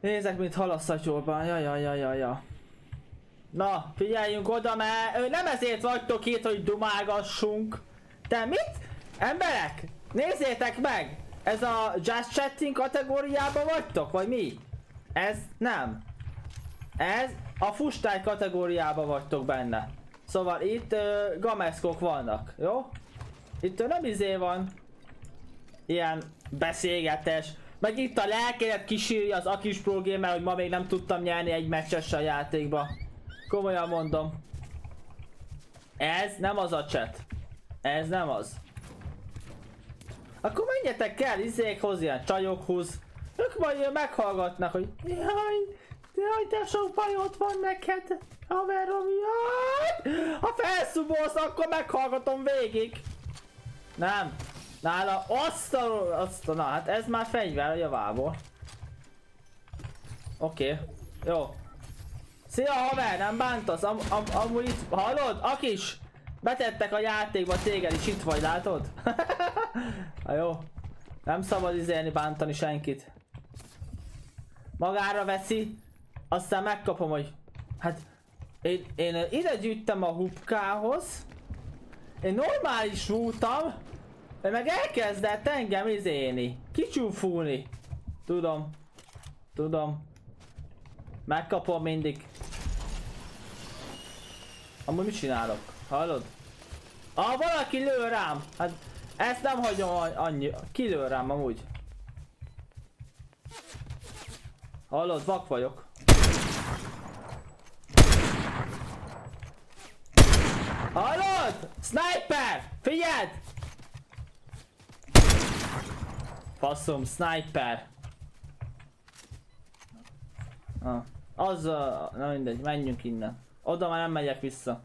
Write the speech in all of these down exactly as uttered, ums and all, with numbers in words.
Nézek, mint halaszatyorban. Ja, ja, ja, ja, ja. Na, figyeljünk oda, mert nem ezért vagytok itt, hogy dumálgassunk. Te mit? Emberek, nézzétek meg! Ez a Just Chatting kategóriában vagytok, vagy mi? Ez nem. Ez a fustály kategóriában vagytok benne. Szóval itt uh, gameszkok vannak, jó? Itt uh, nem izé van. Ilyen beszélgetés. Meg itt a lelkélet kísírja az Akis Pro Gamer, hogy ma még nem tudtam nyerni egy meccsessel a játékba. Komolyan mondom. Ez nem az a chat. Ez nem az. Akkor menjetek el izékhoz, ilyen csajokhoz. Ők majd meghallgatnak, hogy jaj, jaj, de sok bajod van neked, haverom, jaj! Ha felszubolsz, akkor meghallgatom végig. Nem. Nála azt a, azt a, na hát ez már fegyver a javából. Oké, okay. Jó. Szia haver, nem bántasz? Am, am, amúgy itt, hallod? Akis! Betettek a játékba, téged is itt vagy, látod? Ha jó. Nem szabad izélni, bántani senkit. Magára veszi, aztán megkapom, hogy... Hát... Én, én ide gyűjtem a hupkához. Én normális voltam. Ő meg elkezdett engem izélni. Kicsúfulni. Tudom. Tudom. Megkapom mindig. Amúgy mit csinálok? Hallod? Ah, valaki lő rám! Hát ezt nem hagyom annyi. Ki lő rám amúgy? Hallod? Vak vagyok. Hallod? Sniper! Figyeld! Faszom, sniper. Ah, az a... Na mindegy, menjünk innen. Oda már nem megyek vissza.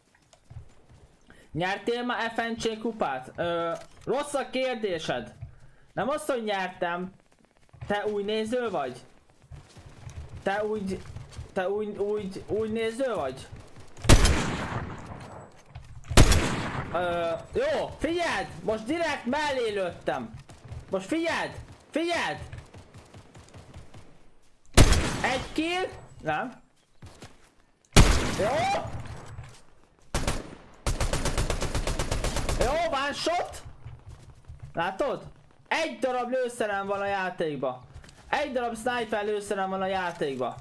Nyertél már ef en cé kupát? Ö, rossz a kérdésed. Nem azt, hogy nyertem. Te új néző vagy? Te úgy... Te úgy, úgy, úgy néző vagy? Ö, jó, figyeld! Most direkt mellé lőttem. Most figyeld! Figyeld! Egy kill? Nem. Jó! Jó, one shot! Látod? Egy darab lőszerem van a játékba. Egy darab sniper lőszerem van a játékba.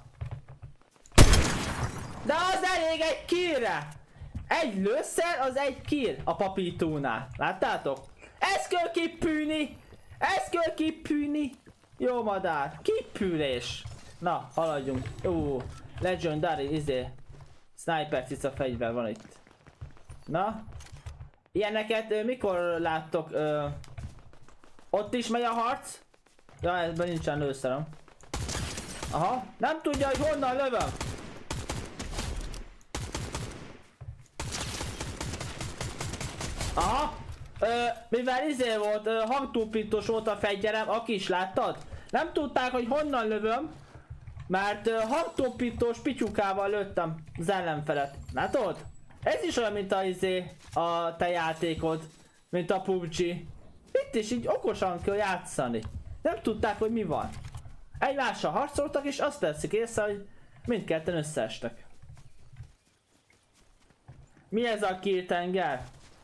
De az elég egy killre! Egy lőszer az egy kill a papítónál. Láttátok? Ezt kell kipűni! Ezt kell kipűni! Jó madár, kipűlés! Na, haladjunk. Ó, legendary, izé. Sniper cica fegyver van itt. Na? Ilyeneket ö, mikor láttok? Ö, ott is megy a harc? Ja, ebben nincsen lőszerem. Aha, nem tudja, hogy honnan lövöm. Aha. Ö, mivel izé volt, ö, hangtúlpítós volt a fegyverem, aki is láttad? Nem tudták, hogy honnan lövöm. Mert uh, hangtompítós pityukával lőttem az ellenfelet. Látod? Ez is olyan, mint a izé, a te játékod. Mint a pé u bé gé. Itt is így okosan kell játszani. Nem tudták, hogy mi van. Egymással harcoltak és azt veszik észre, hogy mindketten összeestek. Mi ez a kill tenger?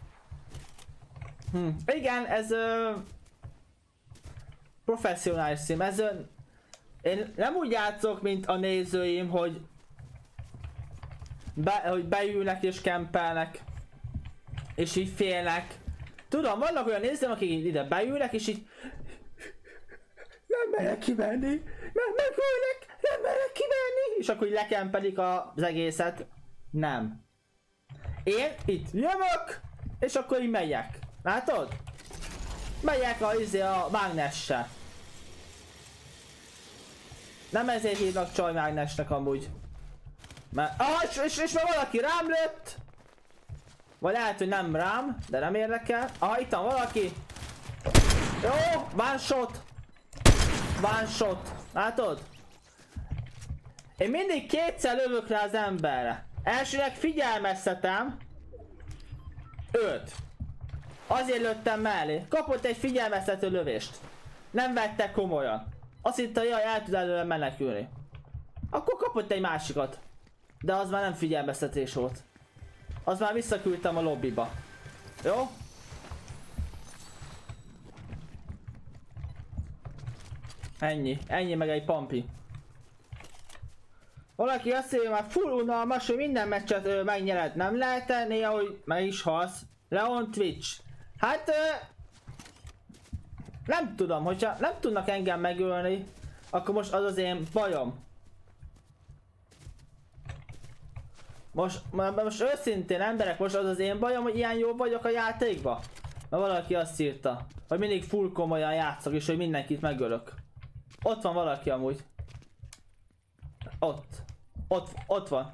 Hm. Igen, ez ö... professzionális szím. Ez ö... Én nem úgy játszok, mint a nézőim, hogy, be, hogy beülnek és kempelnek, és így félnek. Tudom, vannak olyan nézőim, akik ide beülnek, és így nem merek kimenni, nem megölnek, nem merek kimenni, és akkor így lekempelik az egészet. Nem. Én itt jövök, és akkor így megyek. Látod? Megyek a, izé, a mágnessel. Nem ezért hívnak csajmágnesnek amúgy. Mert... Ah, és, és, és már valaki rám lőtt! Vagy lehet, hogy nem rám, de nem érdekel. Ah, itt van valaki! Jó, one shot! One shot! Látod? Én mindig kétszer lövök rá az emberre. Elsőnek figyelmeztetem. Őt. Azért lőttem mellé. Kapott egy figyelmeztető lövést. Nem vette komolyan. Azt hitte, hogy jaj, el tud előle menekülni. Akkor kapott egy másikat. De az már nem figyelmeztetés volt. Az már visszaküldtem a lobbyba. Jó? Ennyi. Ennyi meg egy pampi. Valaki azt mondja, már full unalmas, hogy minden meccset ö, megnyered. Nem lehet -e néha, hogy meg is halsz. Leon Twitch. Hát... Ö, nem tudom, hogyha nem tudnak engem megölni, akkor most az az én bajom. Most, most őszintén emberek, most az az én bajom, hogy ilyen jó vagyok a játékba. Mert valaki azt írta, hogy mindig full komolyan játszok és hogy mindenkit megölök. Ott van valaki amúgy. Ott. Ott, ott van.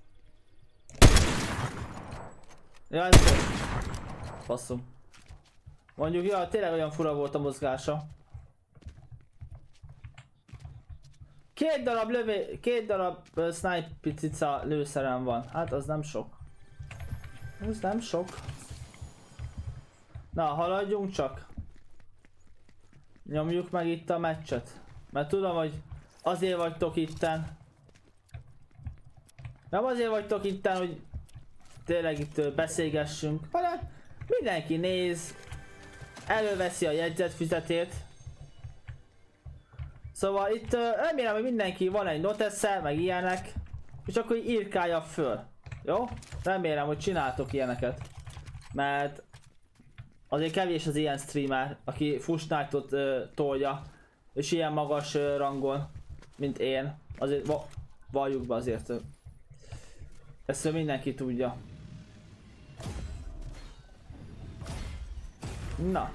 Ja, ez volt. Faszom. Mondjuk, ja, tényleg olyan fura volt a mozgása. Két darab lövé, két darab uh, sniper cica lőszerem van. Hát az nem sok. Ez nem sok. Na, haladjunk csak. Nyomjuk meg itt a meccset. Mert tudom, hogy azért vagytok itten. Nem azért vagytok itten, hogy tényleg itt beszélgessünk, hanem mindenki néz, előveszi a jegyzetfüzetét. Szóval itt remélem, hogy mindenki van egy notesze, meg ilyenek, és akkor írkálja föl. Jó? Remélem, hogy csináltok ilyeneket. Mert azért kevés az ilyen streamer, aki Fushnight-ot uh, tolja, és ilyen magas uh, rangon, mint én. Azért va valljuk be azért. Uh, ezt mindenki tudja. Na.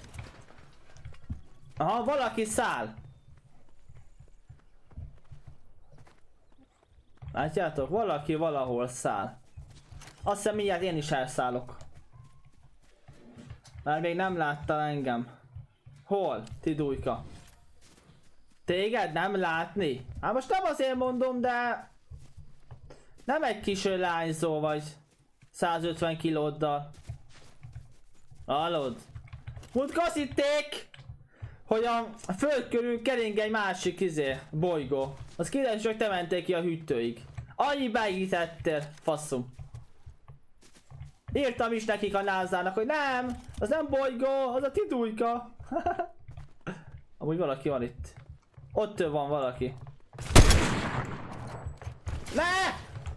Aha, valaki száll. Látjátok? Valaki valahol száll. Azt hiszem mindjárt én is elszállok. Mert még nem látta engem. Hol? Tidújka. Téged nem látni? Hát most nem azért mondom, de... Nem egy kis lányzó vagy. százötven kilóddal. Hallod? Múltkor azt hitték, hogy a föld körül kering egy másik izé, bolygó. Az kiderül, hogy te mentél ki a hűtőig. Annyi beítettél, faszom. Írtam is nekik a názának, hogy nem, az nem bolygó, az a Tidújka. Amúgy valaki van itt. Ott van valaki. Ne!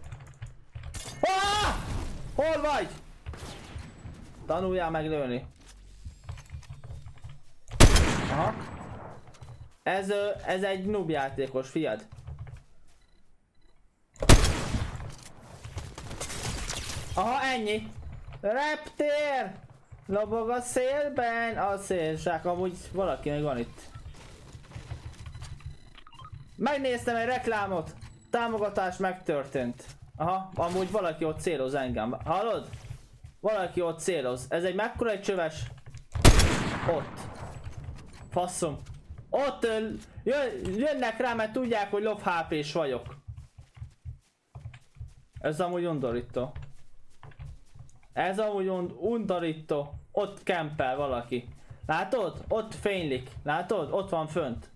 Ah! Hol vagy? Tanuljál meg lőni. Aha. Ez, ez egy noob játékos, fiad. Aha, ennyi. Reptér! Lobog a szélben, a szélsák, amúgy valaki még van itt. Megnéztem egy reklámot. Támogatás megtörtént. Aha, amúgy valaki ott céloz engem. Hallod? Valaki ott céloz. Ez egy mekkora egy csöves? Ott. Faszom. Ott jön, jönnek rá, mert tudják, hogy low há pés vagyok. Ez amúgy undorító. Ez amúgy und undorító. Ott kempel valaki. Látod? Ott fénylik. Látod? Ott van fönt.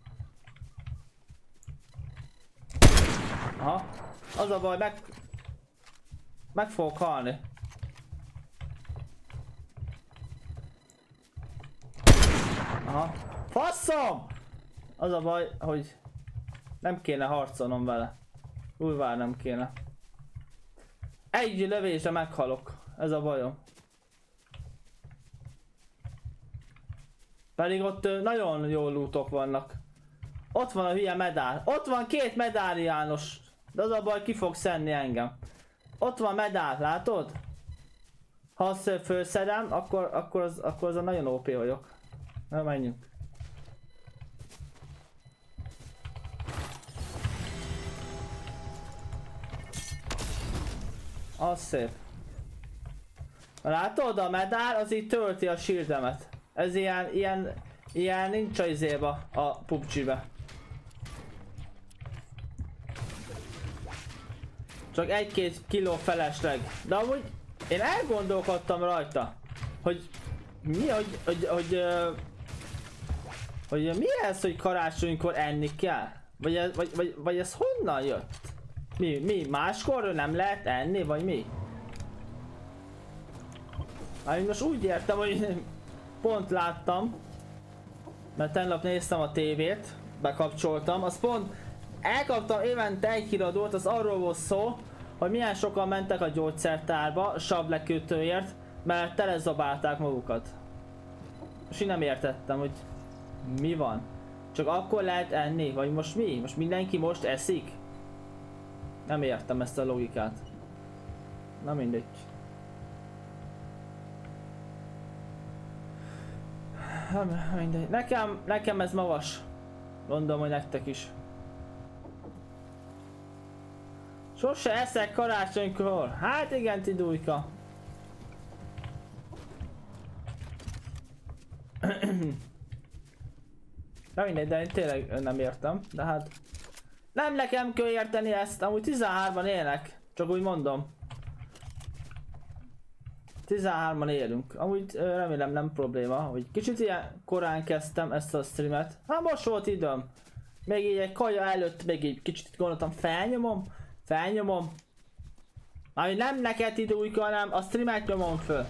Aha. Az a baj, meg... Meg fogok halni. Aha. Faszom! Az a baj, hogy nem kéne harcolnom vele. Újvár nem kéne. Egy lövésre meghalok. Ez a bajom. Pedig ott nagyon jó lootok vannak. Ott van a hülye medál. Ott van két medáliános. De az a baj, ki fog szenni engem. Ott van medál, látod? Ha azt felszedem, akkor, akkor, az, akkor az a nagyon ó pé vagyok. Na, menjünk. Az szép. Látod, a medál az így tölti a shieldemet. Ez ilyen, ilyen, ilyen nincs a izéba, a pé u bé gé-be. Csak egy-két kiló felesleg. De amúgy én elgondolkodtam rajta, hogy mi, hogy, hogy, hogy, hogy, Hogy mi ez, hogy karácsonykor enni kell? Vagy ez, vagy, vagy, vagy ez honnan jött? Mi, mi? Máskor nem lehet enni, vagy mi? Hát most úgy értem, hogy pont láttam, mert tegnap néztem a tévét, bekapcsoltam, az pont elkaptam évente egy híradót, az arról volt szó, hogy milyen sokan mentek a gyógyszertárba sablekötőért, mert telezabálták magukat. És én nem értettem, hogy mi van. Csak akkor lehet enni, vagy most mi? Most mindenki most eszik? Nem értem ezt a logikát. Na mindegy. Nem mindegy. Nekem, nekem ez magas. Gondolom, hogy nektek is. Sose eszek karácsonykor. Hát igen, Tidújka. Na mindegy, de én tényleg nem értem, de hát nem nekem kell érteni ezt, amúgy tizenhárman élnek, csak úgy mondom. tizenhárman élünk, amúgy remélem nem probléma, hogy kicsit ilyen korán kezdtem ezt a streamet. Hát most volt időm, még így egy kaja előtt, még így kicsit gondoltam felnyomom, felnyomom. Ami nem neked Tidújka, hanem a streamet nyomom föl.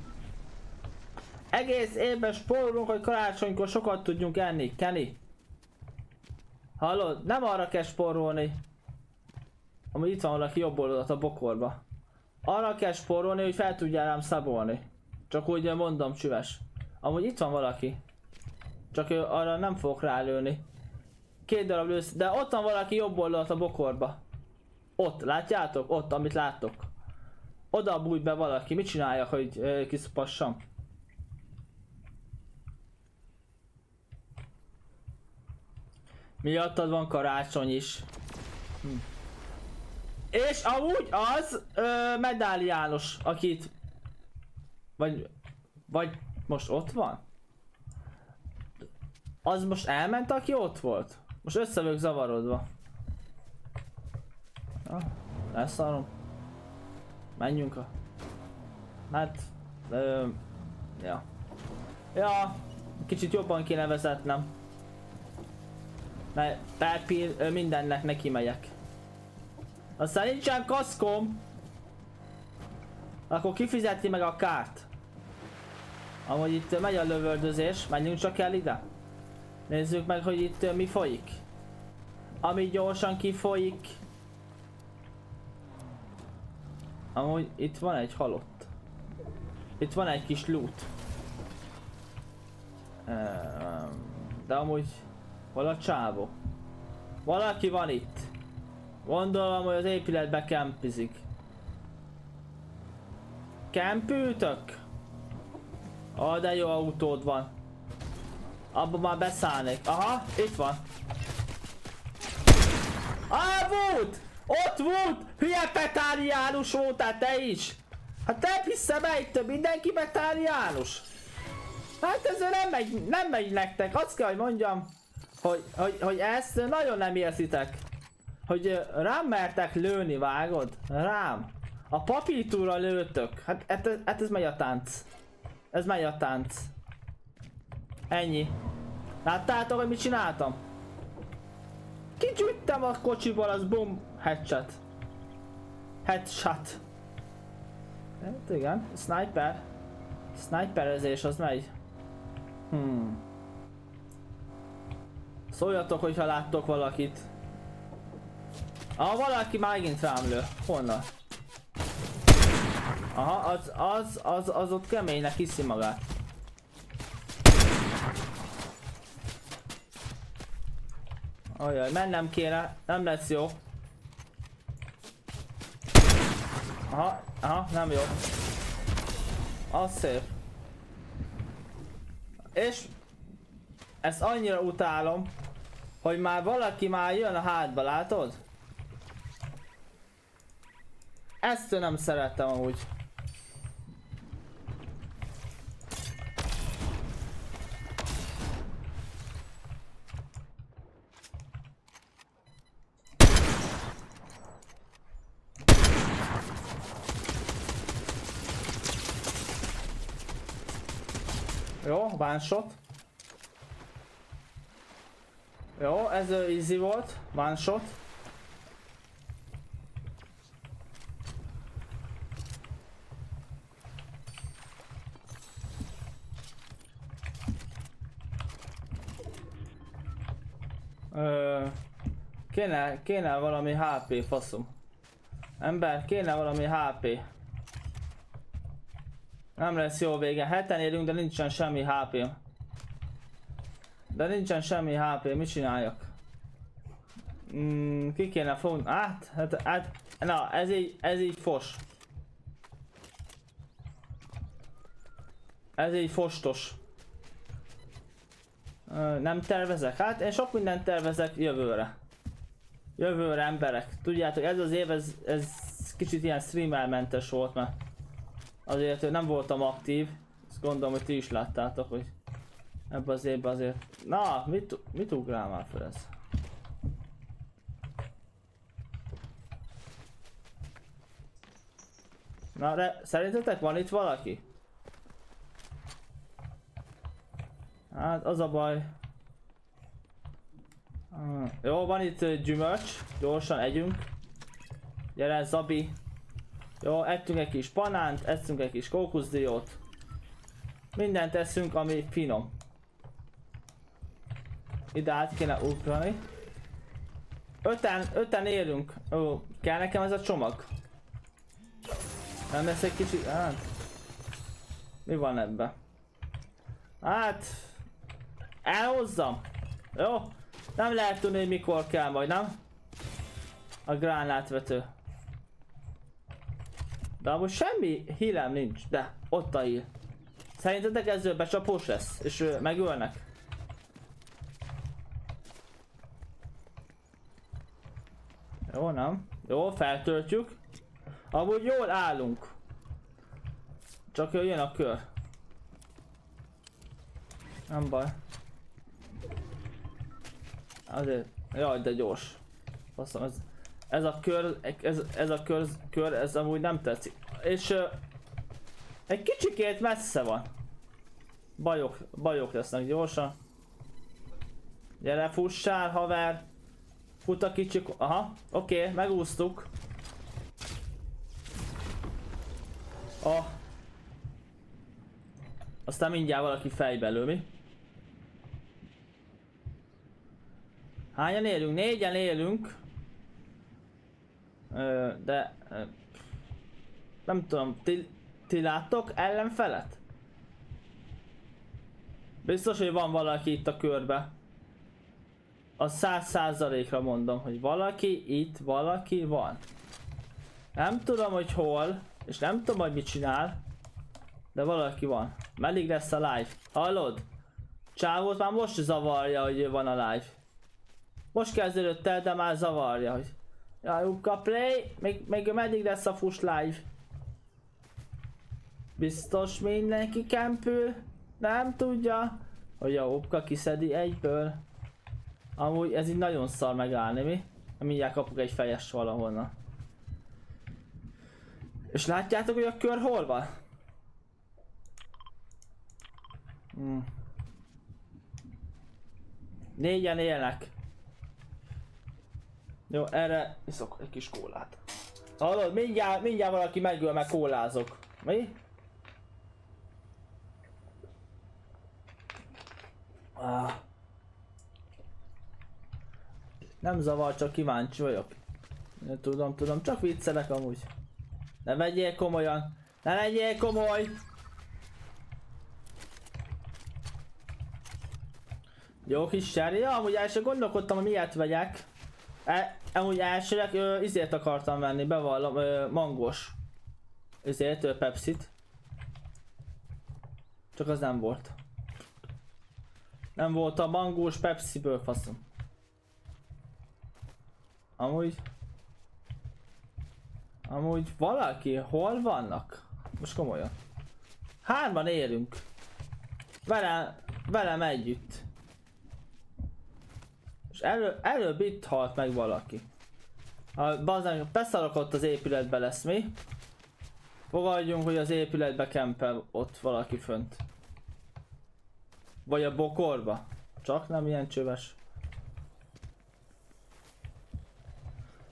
Egész évben spórolunk, hogy karácsonykor sokat tudjunk enni, Kenny. Hallod? Nem arra kell spórolni. Amúgy itt van valaki jobb oldalt a bokorba. Arra kell spórolni, hogy fel tudjál rám szabolni. Csak úgy mondom, csüves. Amúgy itt van valaki. Csak ő arra nem fogok rálőni. Két darab lősz, de ott van valaki jobb oldalt a bokorba. Ott, látjátok? Ott, amit láttok. Oda bújj be valaki. Mit csináljak, hogy uh, kiszupassam? Miattad van karácsony is. Hm. És amúgy az ö, Medál János, akit vagy vagy most ott van? Az most elment, aki ott volt? Most össze vagyok zavarodva. Ah, leszarom. Menjünk a... Hát... Ö, ja. Ja, kicsit jobban kéne vezetnem. Mert Perpil mindennek neki megyek. Aztán nincsen kaszkom. Akkor kifizeti meg a kárt. Amúgy itt megy a lövöldözés, menjünk csak el ide. Nézzük meg, hogy itt mi folyik. Ami gyorsan kifolyik. Amúgy itt van egy halott. Itt van egy kis loot. De amúgy... Hol a csávó? Valaki van itt. Gondolom, hogy az épületbe kempizik. Kempültök? Ó, oh, de jó autód van. Abba már beszállnék. Aha, itt van. Ah, volt! Ott volt! Hülye petáriánus voltál te is! Hát te hiszem el itt, mindenki petáriánus! Hát ez nem megy, nem megy nektek, azt kell, hogy mondjam. Hogy, hogy, hogy ezt nagyon nem érzitek. Hogy rám mertek lőni, vágod? Rám. A papítúra lőtök. Hát, hát, hát ez megy a tánc. Ez megy a tánc. Ennyi. Láttátok, hogy mit csináltam? Kigyújtam a kocsiból, az bum. Headshot. Headshot. Hát igen, sniper. Sniperezés az megy. Hmm. Szóljatok, hogyha láttok valakit. Ah, valaki már megint rám lő. Honnan? Aha, az, az, az, az ott keménynek hiszi magát. Ajaj, mennem kéne, nem lesz jó. Aha, aha, nem jó. Az szép. És ezt annyira utálom, hogy már valaki már jön a hátba, látod? Ezt nem szerettem amúgy. Jó, one shot. Jó, ez uh, easy volt. One shot. Ö, kéne, kéne valami há pé, faszom. Ember, kéne valami há pé. Nem lesz jó vége. Heten érünk, de nincsen semmi há pé. De nincsen semmi há pé, mit csináljak? Mm, ki kéne fogni? Hát, hát, hát, na, ez így, ez így fos. Ez így fostos. Ö, nem tervezek? Hát én sok mindent tervezek jövőre. Jövőre emberek. Tudjátok, ez az év, ez, ez kicsit ilyen streamermentes volt, mert azért nem voltam aktív. Ezt gondolom, hogy ti is láttátok, hogy ebben az évben azért... Na, mit, mit ugrál már fel ez? Na, de szerintetek van itt valaki? Hát az a baj. Uh, jó, van itt uh, gyümölcs. Gyorsan együnk. Gyere, Zabi. Jó, ettünk egy kis banánt, eszünk egy kis kókuszdiót. Mindent eszünk, ami finom. Ide át kéne ugrani. Öten, öten élünk. Ó, kell nekem ez a csomag? Nem lesz egy kicsit... Hát... Mi van ebben? Hát... Elhozzam! Jó? Nem lehet tudni, hogy mikor kell majd, nem? A gránátvető. De amúgy semmi hílem nincs, de ott a híl. Szerintetek ezzel becsapós lesz, és ő, megölnek? Jó, nem? Jó, feltöltjük. Amúgy jól állunk. Csak jön a kör. Nem baj. Azért, jaj, de gyors. Aztán ez, ez a kör, ez, ez a kör, kör, ez amúgy nem tetszik. És uh, egy kicsikét messze van. Bajok, bajok lesznek gyorsan. Gyere, fussál, haver. Fut a kicsik, aha, oké, okay, megúsztuk. Oh. Aztán mindjárt valaki fejbe lő, mi? Hányan élünk? Négyen élünk. Ö, de... Ö, nem tudom, ti, ti láttok ellenfelet? Biztos, hogy van valaki itt a körbe. A száz százalékra mondom, hogy valaki itt, valaki van. Nem tudom, hogy hol, és nem tudom, hogy mit csinál. De valaki van. Meddig lesz a live? Hallod? Csávót már most zavarja, hogy van a live. Most kezdődött el, de már zavarja, hogy... Jaj, Upka play, még, még meddig lesz a fuss live? Biztos mindenki kempül. Nem tudja, hogy a Upka kiszedi egyből. Amúgy ez így nagyon szar megállni, mi? Mindjárt kapok egy fejes valahonnan. És látjátok, hogy a kör hol van? Hmm. Négyen élnek. Jó, erre iszok egy kis kólát. Hallod, mindjárt, mindjárt valaki megöl, meg kólázok. Mi? Ah. Nem zavar, csak kíváncsi vagyok. Tudom, tudom, csak viccelek amúgy. Ne vegyél komolyan. Ne legyél komoly! Jó kis cseré. Ja, amúgy első gondolkodtam, hogy miért vegyek. E, amúgy elsőleg ö, izért akartam venni, bevallom, ö, mangos. Izért, ö, Pepsit. Csak az nem volt. Nem volt a mangós Pepsiből, faszom. Amúgy... Amúgy valaki, hol vannak? Most komolyan. Hárman élünk. Velem, velem együtt. És elő, előbb itt halt meg valaki. A bazdmeg, beszarok, ott az épületbe lesz, mi? Fogadjunk, hogy az épületbe kempel ott valaki fönt. Vagy a bokorba. Csak nem ilyen csöves.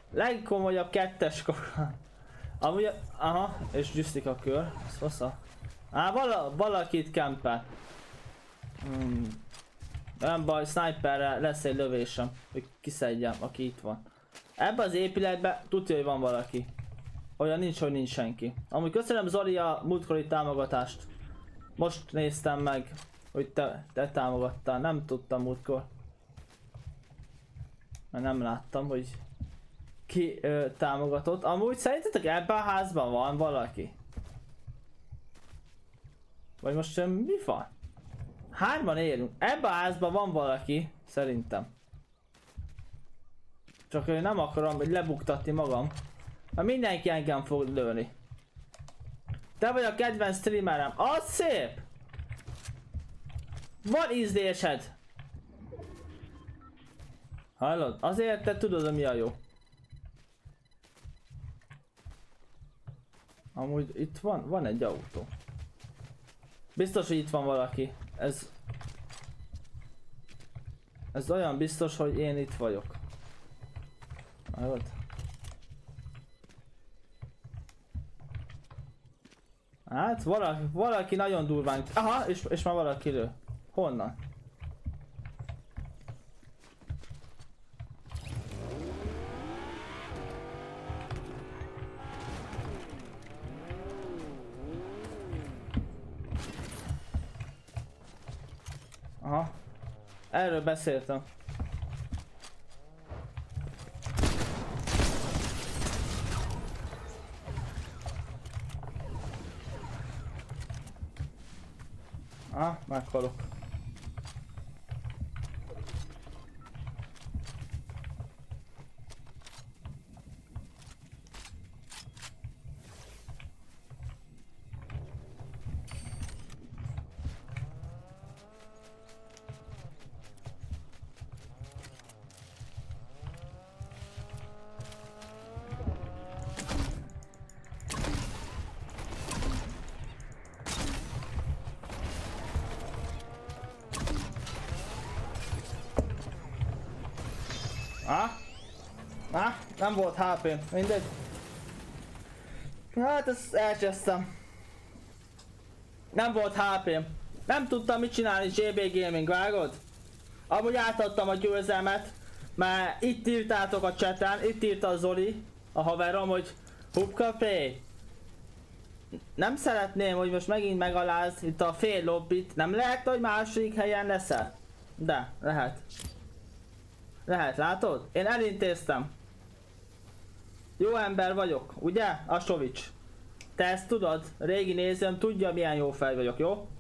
Legkomolyabb kettes kaka. Amúgy, aha, és gyűsztik a kör. Ez fasza. Á, vala, valakit kempel. Hmm. Nem baj, sniperrel lesz egy lövésem, hogy kiszedjem, aki itt van. Ebben az épületben tudja, hogy van valaki. Olyan nincs, hogy nincs senki. Amúgy köszönöm Zoli a múltkori támogatást. Most néztem meg, hogy te, te támogattál. Nem tudtam múltkor. Mert nem láttam, hogy ki ö, támogatott. Amúgy szerintetek ebben a házban van valaki? Vagy most ö, mi van? Hárman élünk. Ebben a házban van valaki, szerintem. Csak én nem akarom lebuktatni magam. Mert mindenki engem fog lőni. Te vagy a kedvenc streamerem. Az szép! Van ízlésed! Hallod? Azért te tudod, hogy mi a jó. Amúgy itt van, van egy autó. Biztos, hogy itt van valaki. Ez... Ez olyan biztos, hogy én itt vagyok. Hallod? Hát valaki, valaki nagyon durván... Aha, és, és már valaki lő. Honnan? Aha. Erről beszéltem. Ah, meghalok. Ah? Ah? Nem volt há pé, mindegy. Hát ezt elcsesztem. Nem volt há pé. Nem tudtam mit csinálni gé bé Gaming, vágod? Amúgy átadtam a győzelmet, mert itt írtátok a chaten, itt írta a Zoli, a haverom, hogy Hubcafé. Nem szeretném, hogy most megint megaláz itt a fél lobbit. Nem lehet, hogy második helyen leszel? De, lehet. Lehet, látod? Én elintéztem. Jó ember vagyok, ugye? Asovics. Te ezt tudod? Régi nézőm tudja, milyen jó fej vagyok, jó?